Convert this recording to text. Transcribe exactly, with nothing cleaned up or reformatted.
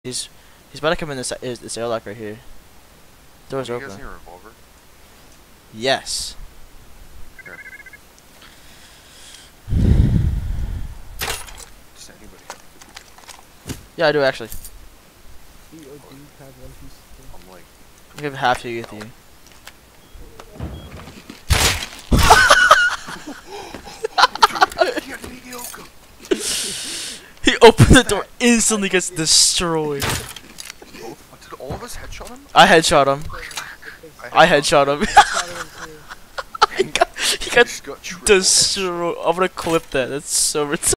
He's he's about to come in this is this airlock right here. Door's You open. guys need a revolver? Yes. Here. Does anybody have Yeah, I do actually. Do you, do you have one piece? Thing? I'm like, I give half to you with you. you're mediocre. He opened the door, instantly gets destroyed. Oh, did all of us headshot him? I headshot him. I headshot him. he got, he got Just got triple destroyed. I'm gonna clip that. That's so retarded.